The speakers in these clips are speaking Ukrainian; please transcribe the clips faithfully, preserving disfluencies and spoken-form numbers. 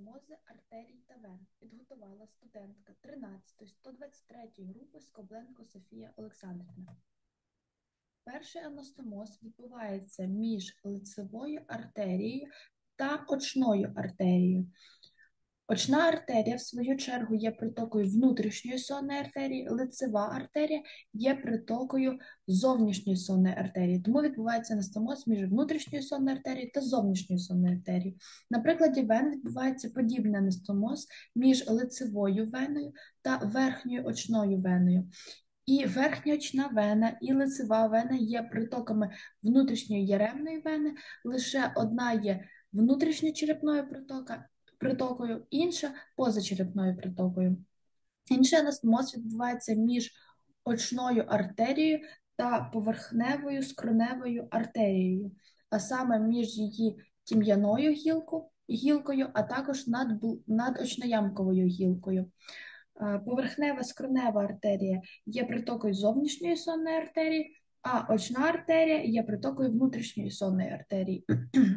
анастомози артерій та вен підготувала студентка тринадцятої сто двадцять третьої групи Скобленко Софія Олександрівна. Перший анастомоз відбувається між лицевою артерією та очною артерією. Очна артерія, в свою чергу, є притокою внутрішньої сонної артерії, лицева артерія є притокою зовнішньої сонної артерії. Тому відбувається анастомоз між внутрішньою сонною артерією та зовнішньою сонною артерією. На прикладі вен відбувається подібний анастомоз між лицевою веною та верхньою очною веною. І верхня очна вена, і лицева вена є притоками внутрішньої яремної вени, лише одна є внутрішньочерепною притока, притокою, інша позачерепною притокою. Інший анастомоз відбувається між очною артерією та поверхневою скроневою артерією, а саме між її тім'яною гілкою, гілкою, а також над, надочноямковою гілкою. Поверхнева скронева артерія є притокою зовнішньої сонної артерії, а очна артерія є притокою внутрішньої сонної артерії.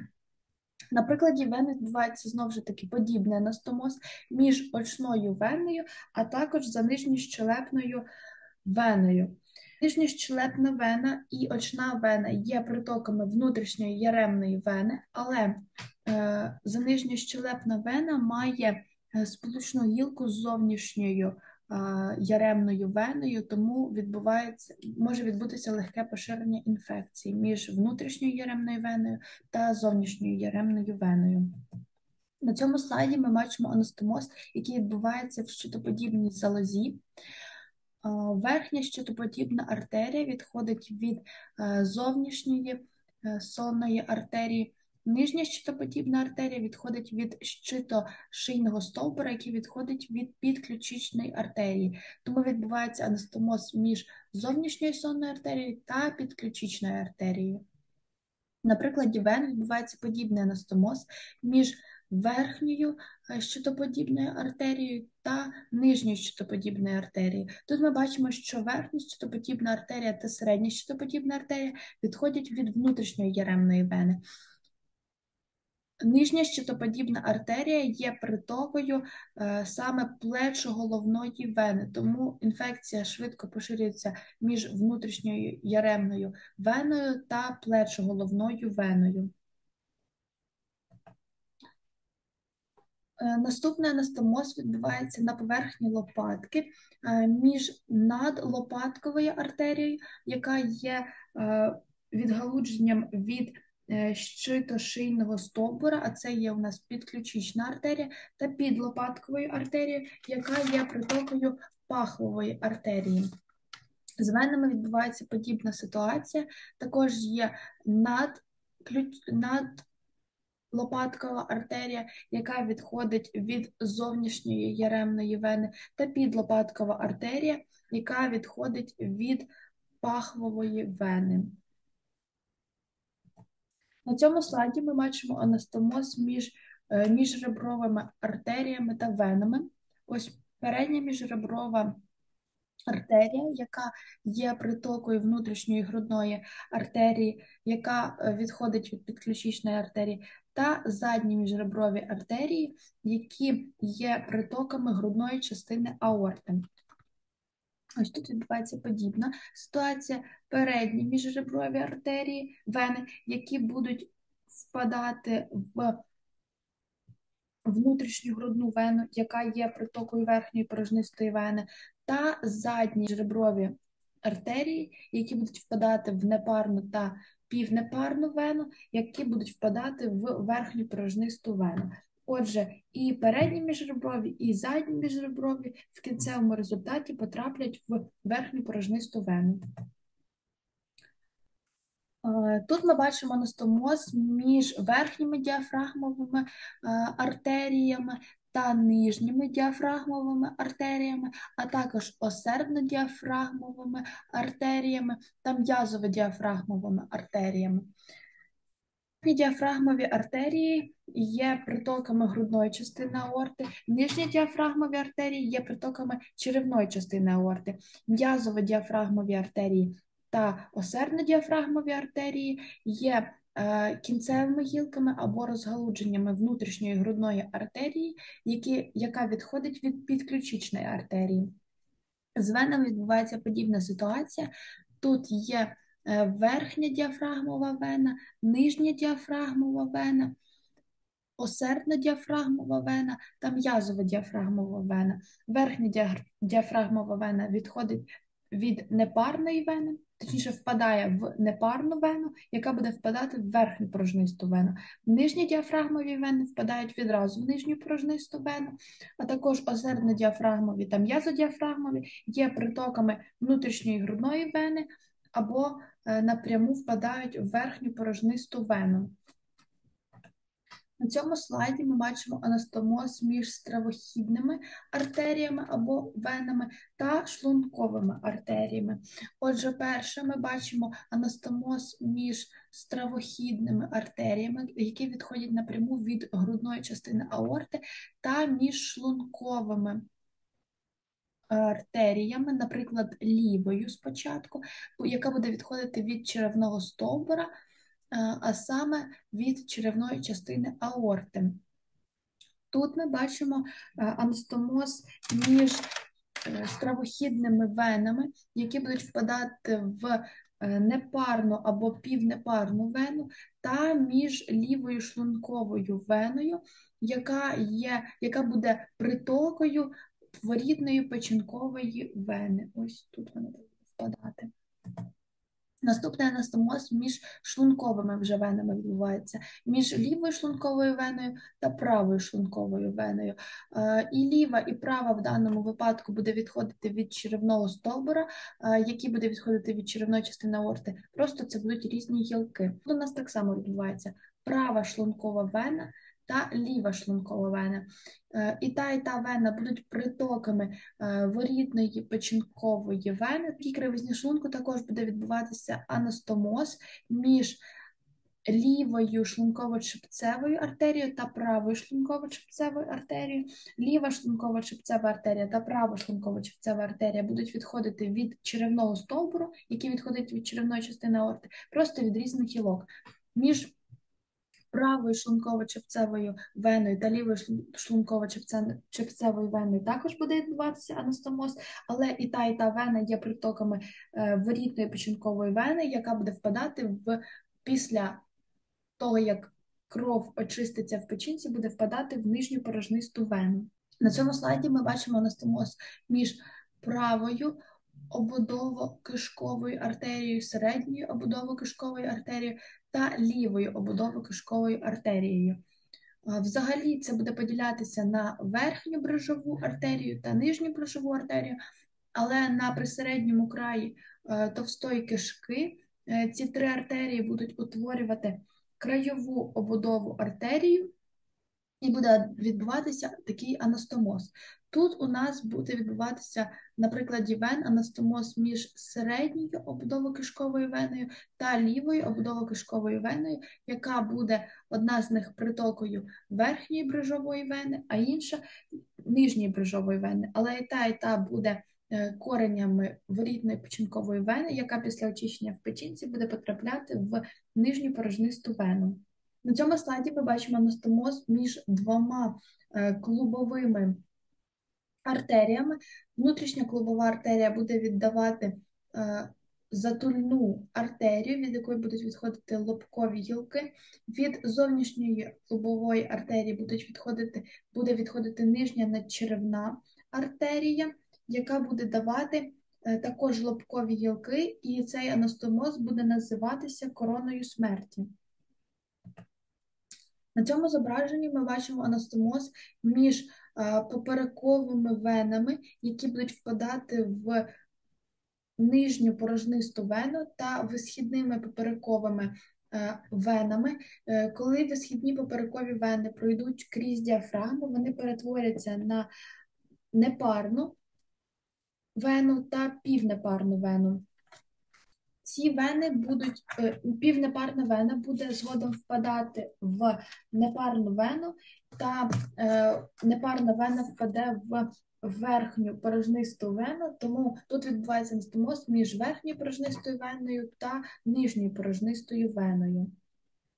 На прикладі вен відбувається знову ж таки подібний анастомоз між очною веною, а також за нижньощелепною веною. Нижньощелепна вена і очна вена є притоками внутрішньої яремної вени, але е, за нижньощелепна вена має сполучну гілку з зовнішньою е, яремною веною, тому відбувається, може відбутися легке поширення інфекцій між внутрішньою яремною веною та зовнішньою яремною веною. На цьому слайді ми бачимо анастомоз, який відбувається в щитоподібній залозі. Верхня щитоподібна артерія відходить від зовнішньої сонної артерії. Нижня щитоподібна артерія відходить від щитошийного стовбура, який відходить від підключичної артерії. Тому відбувається анастомоз між зовнішньою сонною артерією та підключичною артерією. На прикладі вен відбувається подібний анастомоз між верхньою щитоподібною артерією та нижньою щитоподібною артерією. Тут ми бачимо, що верхня щитоподібна артерія та середня щитоподібна артерія відходять від внутрішньої яремної вени. Нижня щитоподібна артерія є притокою е, саме плечо-головної вени, тому інфекція швидко поширюється між внутрішньою яремною веною та плечо-головною веною. Е, наступний анастомоз відбувається на поверхні лопатки е, між надлопатковою артерією, яка є е, відгалудженням від щитошийного стовбура, а це є у нас підключична артерія, та підлопатковою артерією, яка є притокою пахвової артерії. З венами відбувається подібна ситуація, також є над, надлопаткова артерія, яка відходить від зовнішньої яремної вени, та підлопаткова артерія, яка відходить від пахвової вени. На цьому слайді ми бачимо анастомоз між міжребровими артеріями та венами. Ось передня міжреброва артерія, яка є притокою внутрішньої грудної артерії, яка відходить від підключичної артерії, та задні міжреброві артерії, які є притоками грудної частини аорти. Ось тут відбувається подібна ситуація. Передні міжреброві артерії, вени, які будуть впадати в внутрішню грудну вену, яка є притокою верхньої порожнистої вени, та задні міжреброві артерії, які будуть впадати в непарну та півнепарну вену, які будуть впадати в верхню порожнисту вену. Отже, і передні міжреброві, і задні міжреброві в кінцевому результаті потраплять в верхню порожнисту вену. Тут ми бачимо анастомоз між верхніми діафрагмовими артеріями та нижніми діафрагмовими артеріями, а також осердно-діафрагмовими артеріями та м'язово-діафрагмовими артеріями. Діафрагмові артерії є притоками грудної частини аорти, нижні діафрагмові артерії є притоками черевної частини аорти, м'язово-діафрагмові артерії та осердно-діафрагмові артерії є кінцевими гілками або розгалудженнями внутрішньої грудної артерії, які, яка відходить від підключичної артерії. З венами відбувається подібна ситуація. Тут є верхня діафрагмова вена, нижня діафрагмова вена, осердна діафрагмова вена та м'язова діафрагмова вена. Верхня діафрагмова вена відходить від непарної вени, точніше впадає в непарну вену, яка буде впадати в верхню порожнисту вену. Нижні діафрагмові вени впадають відразу в нижню порожнисту вену, а також осердно-діафрагмові та м'язодіафрагмові є притоками внутрішньої грудної вени або напряму впадають в верхню порожнисту вену. На цьому слайді ми бачимо анастомоз між стравохідними артеріями або венами та шлунковими артеріями. Отже, перше ми бачимо анастомоз між стравохідними артеріями, які відходять напряму від грудної частини аорти, та між шлунковими артеріями, наприклад, лівою спочатку, яка буде відходити від черевного стовбура, а саме від черевної частини аорти. Тут ми бачимо анастомоз між стравохідними венами, які будуть впадати в непарну або півнепарну вену, та між лівою шлунковою веною, яка, є, яка буде притокою творідної печінкової вени. Ось тут вона буде впадати. Наступний анастомоз між шлунковими вже венами відбувається, між лівою шлунковою веною та правою шлунковою веною. І ліва, і права в даному випадку буде відходити від черевного стовбура, який буде відходити від черевної частини аорти. Просто це будуть різні гілки. Тут у нас так само відбувається права шлункова вена та ліва шлункова вена. І та, і та вена будуть притоками ворітної печінкової вени. В такій кривизні шлунку також буде відбуватися анастомоз між лівою шлунково-чепцевою артерією та правою шлунково-чепцевою артерією. Ліва шлунково-чепцева артерія та права шлунково-чепцева артерія будуть відходити від черевного стовбуру, який відходить від черевної частини аорти, просто від різних гілок. Між правою шлунково-чепцевою веною та лівою шлунково-чепцевою веною також буде відбуватися анастомоз, але і та, і та вена є притоками ворітної печінкової вени, яка буде впадати в після того, як кров очиститься в печінці, буде впадати в нижню порожнисту вену. На цьому слайді ми бачимо анастомоз між правою обудово-кишковою артерією, середньою обудово-кишковою артерією та лівою обудово-кишковою артерією. Взагалі це буде поділятися на верхню брижову артерію та нижню брижову артерію, але на присередньому краї товстої кишки ці три артерії будуть утворювати краєву обудову артерію, і буде відбуватися такий анастомоз. Тут у нас буде відбуватися, на прикладі вен, анастомоз між середньою обудово-кишковою веною та лівою обудово-кишковою веною, яка буде одна з них притокою верхньої брижової вени, а інша нижньої брижової вени. Але і та, і та буде коренями ворітної печінкової вени, яка після очищення в печінці буде потрапляти в нижню порожнисту вену. На цьому слайді ми бачимо анастомоз між двома клубовими артеріями. Внутрішня клубова артерія буде віддавати затульну артерію, від якої будуть відходити лобкові гілки. Від зовнішньої клубової артерії будуть відходити, буде відходити нижня надчеревна артерія, яка буде давати також лобкові гілки, і цей анастомоз буде називатися короною смерті. На цьому зображенні ми бачимо анастомоз між поперековими венами, які будуть впадати в нижню порожнисту вену, та висхідними поперековими венами. Коли висхідні поперекові вени пройдуть крізь діафрагму, вони перетворяться на непарну вену та півнепарну вену. Ці вени будуть, півнепарна вена буде згодом впадати в непарну вену, та е, непарна вена впаде в верхню порожнисту вену, тому тут відбувається анастомоз між верхньою порожнистою веною та нижньою порожнистою веною.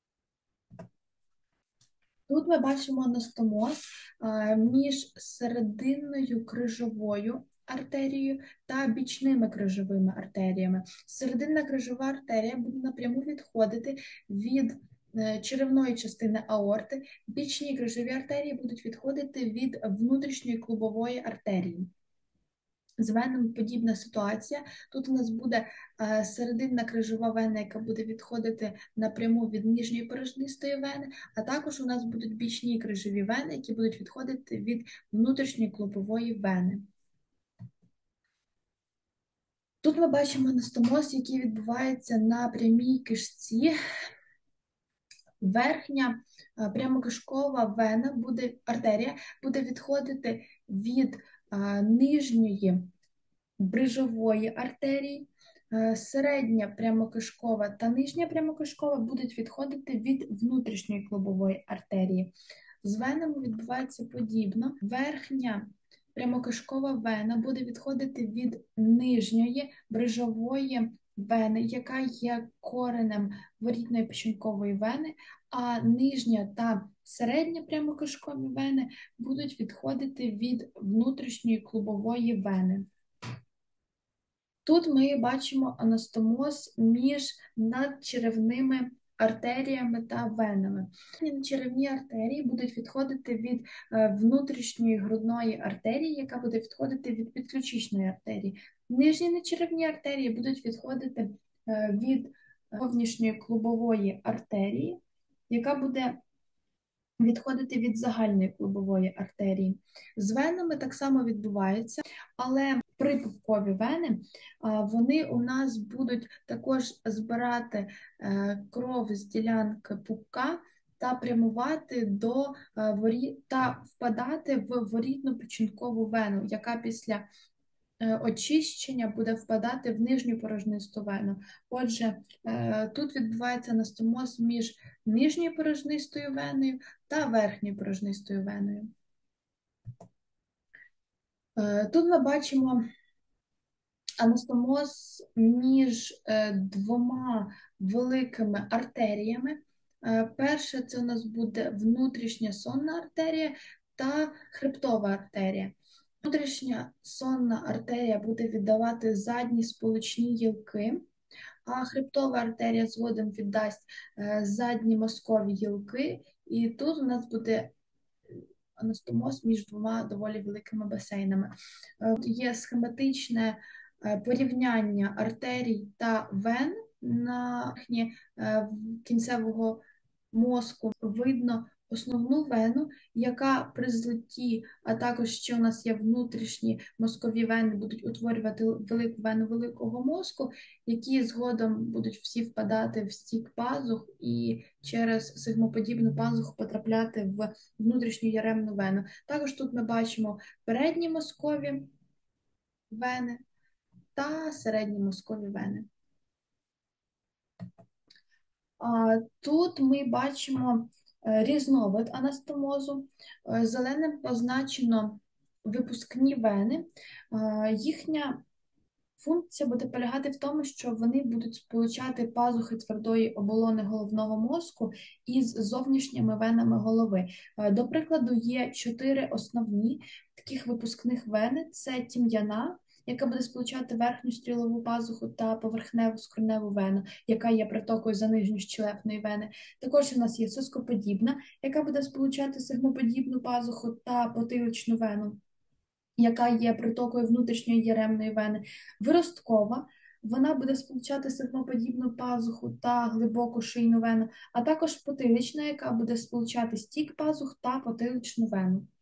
Тут ми бачимо анастоmoз а, між серединною крижовою артерією та бічними крижовими артеріями. Серединна крижова артерія буде напряму відходити від е, черевної частини аорти, бічні крижові артерії будуть відходити від внутрішньої клубової артерії. З венами подібна ситуація. Тут у нас буде е, серединна крижова вена, яка буде відходити напряму від нижньої порожнистої вени, а також у нас будуть бічні крижові вени, які будуть відходити від внутрішньої клубової вени. Тут ми бачимо анастоmoз, який відбувається на прямій кишці. Верхня е, прямокишкова вена буде, артерія буде відходити від е, нижньої брижової артерії, середня прямокишкова та нижня прямокишкова будуть відходити від внутрішньої клубової артерії. З венами відбувається подібно. Верхня прямокишкова вена буде відходити від нижньої брижової вени, яка є коренем ворітної печінкової вени, а нижня та середня прямокишкові вени будуть відходити від внутрішньої клубової вени. Тут ми бачимо анастоmoз між надчеревними артеріями та венами. Надчеревні артерії будуть відходити від внутрішньої грудної артерії, яка буде відходити від підключичної артерії. Нижні надчеревні артерії будуть відходити від зовнішньої клубової артерії, яка буде відходити від загальної клубової артерії. З венами так само відбувається, але припупкові вени, вони у нас будуть також збирати кров з ділянки пупка та прямувати до воріт та впадати в ворітно-печінкову вену, яка після очищення буде впадати в нижню порожнисту вену. Отже, тут відбувається анастоmoз між нижньою порожнистою веною та верхньою порожнистою веною. Тут ми бачимо анастоmoз між двома великими артеріями. Перше, це у нас буде внутрішня сонна артерія та хребтова артерія. Внутрішня сонна артерія буде віддавати задні сполучні гілки, а хребтова артерія згодом віддасть задні мозкові гілки, і тут у нас буде анастоmoз між двома доволі великими басейнами. Є схематичне порівняння артерій та вен на верхні кінцевого мозку. Видно основну вену, яка при злитті, а також ще у нас є внутрішні мозкові вени, будуть утворювати велику вену великого мозку, які згодом будуть всі впадати в стік пазух і через сигмоподібну пазуху потрапляти в внутрішню яремну вену. Також тут ми бачимо передні мозкові вени та середні мозкові вени. Тут ми бачимо різновид анастомозу. Зеленим позначено випускні вени. Їхня функція буде полягати в тому, що вони будуть сполучати пазухи твердої оболони головного мозку із зовнішніми венами голови. До прикладу, є чотири основні таких випускних вени. Це тім'яна, яка буде сполучати верхню стрілову пазуху та поверхневу скроневу вену, яка є притокою за нижню щелепної вени. Також у нас є соскоподібна, яка буде сполучати сигмоподібну пазуху та потиличну вену, яка є притокою внутрішньої яремної вени. Виросткова, вона буде сполучати сигмоподібну пазуху та глибоку шийну вену, а також потилична, яка буде сполучати стік пазух та потиличну вену.